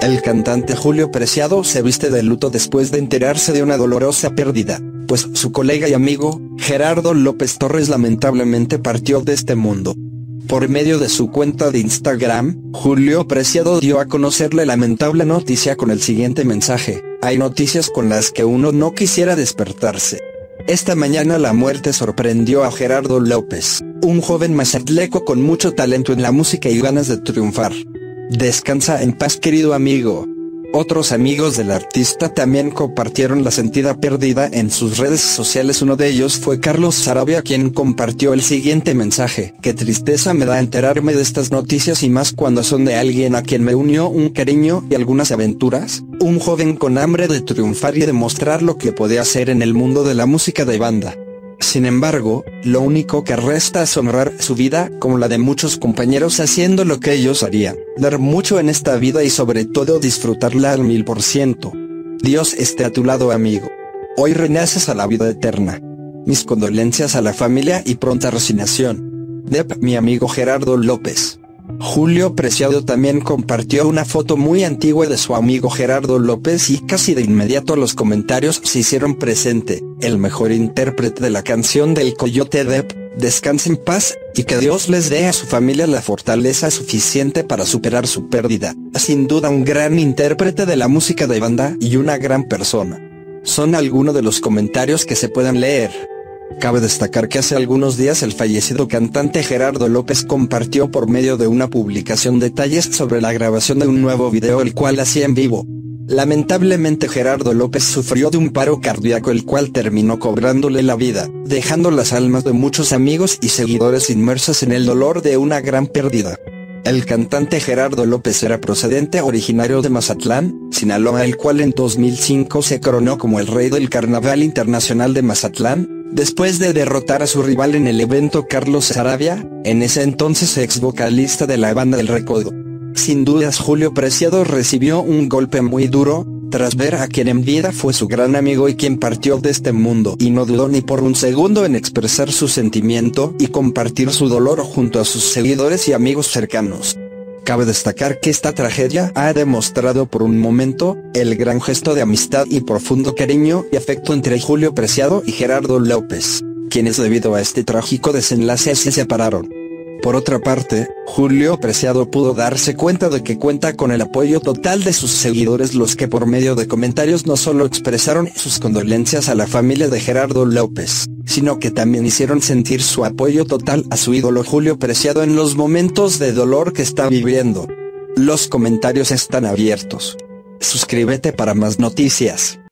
El cantante Julio Preciado se viste de luto después de enterarse de una dolorosa pérdida, pues su colega y amigo, Gerardo López Torres, lamentablemente partió de este mundo. Por medio de su cuenta de Instagram, Julio Preciado dio a conocer la lamentable noticia con el siguiente mensaje: hay noticias con las que uno no quisiera despertarse. Esta mañana la muerte sorprendió a Gerardo López, un joven mazatleco con mucho talento en la música y ganas de triunfar. Descansa en paz, querido amigo. Otros amigos del artista también compartieron la sentida pérdida en sus redes sociales. Uno de ellos fue Carlos Sarabia, quien compartió el siguiente mensaje: qué tristeza me da enterarme de estas noticias, y más cuando son de alguien a quien me unió un cariño y algunas aventuras, un joven con hambre de triunfar y demostrar lo que podía hacer en el mundo de la música de banda. Sin embargo, lo único que resta es honrar su vida, como la de muchos compañeros, haciendo lo que ellos harían, dar mucho en esta vida y sobre todo disfrutarla al 1000%. Dios esté a tu lado, amigo. Hoy renaces a la vida eterna. Mis condolencias a la familia y pronta resignación. Dep, mi amigo Gerardo López. Julio Preciado también compartió una foto muy antigua de su amigo Gerardo López y casi de inmediato los comentarios se hicieron presente: el mejor intérprete de la canción del Coyote Dep, descanse en paz, y que Dios les dé a su familia la fortaleza suficiente para superar su pérdida. Sin duda un gran intérprete de la música de banda y una gran persona. Son algunos de los comentarios que se pueden leer. Cabe destacar que hace algunos días el fallecido cantante Gerardo López compartió por medio de una publicación detalles sobre la grabación de un nuevo video, el cual hacía en vivo. Lamentablemente Gerardo López sufrió de un paro cardíaco, el cual terminó cobrándole la vida, dejando las almas de muchos amigos y seguidores inmersas en el dolor de una gran pérdida. El cantante Gerardo López era procedente originario de Mazatlán, Sinaloa, el cual en 2005 se coronó como el rey del Carnaval Internacional de Mazatlán, después de derrotar a su rival en el evento Carlos Sarabia, en ese entonces ex vocalista de la banda El Recodo. Sin dudas Julio Preciado recibió un golpe muy duro, tras ver a quien en vida fue su gran amigo y quien partió de este mundo, y no dudó ni por un segundo en expresar su sentimiento y compartir su dolor junto a sus seguidores y amigos cercanos. Cabe destacar que esta tragedia ha demostrado por un momento el gran gesto de amistad y profundo cariño y afecto entre Julio Preciado y Gerardo López, quienes debido a este trágico desenlace se separaron. Por otra parte, Julio Preciado pudo darse cuenta de que cuenta con el apoyo total de sus seguidores, los que por medio de comentarios no solo expresaron sus condolencias a la familia de Gerardo López, sino que también hicieron sentir su apoyo total a su ídolo Julio Preciado en los momentos de dolor que está viviendo. Los comentarios están abiertos. Suscríbete para más noticias.